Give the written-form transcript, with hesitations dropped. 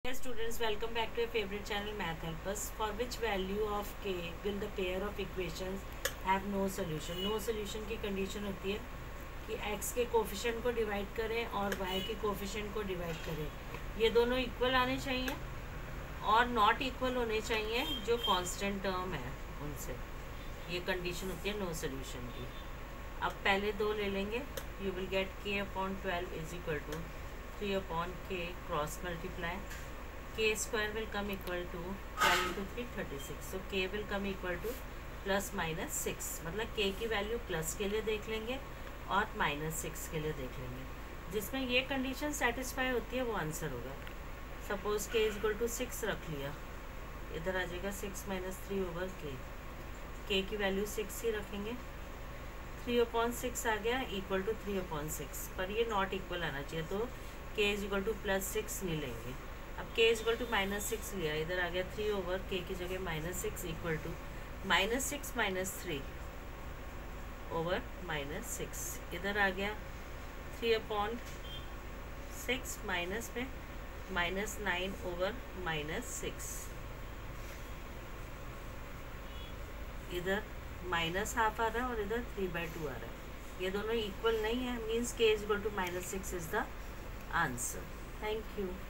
Students, welcome back to your favorite channel Math Helpers. For which value of k will the pair of equations have no solution? No solution की condition होती है कि x के coefficient को divide करें और y के coefficient को डिवाइड करें, ये दोनों इक्वल आने चाहिए और नॉट इक्वल होने चाहिए जो कांस्टेंट टर्म है उनसे। ये कंडीशन होती है नो सोल्यूशन की। अब पहले दो ले लेंगे, you will get k/12 is equal to 3/k cross multiply k square will come equal to 12 into 3 36, so k will come equal to +-6, मतलब k की वैल्यू प्लस के लिए देख लेंगे और -6 के लिए देख लेंगे। जिसमें ये कंडीशन सेटिस्फाई होती है वो आंसर होगा। Suppose k is equal to 6 रख लिया, इधर आ जाएगा 6 - 3/k, k की वैल्यू 6 ही रखेंगे, 3/6 आ गया इक्वल टू 3/6, पर ये नॉट इक्वल आना चाहिए तो k इज इक्वल टू +6 नहीं लेंगे। अब k इज इक्वल टू -6 लिया, इधर आ गया 3/k की जगह -6 इक्वल टू -6 - 3/-6, इधर आ गया 3/6 माइनस में -9/-6, इधर -½ आ रहा है और इधर 3/2 आ रहा है। ये दोनों इक्वल नहीं है, means k is equal to -6 is the answer. Thank you.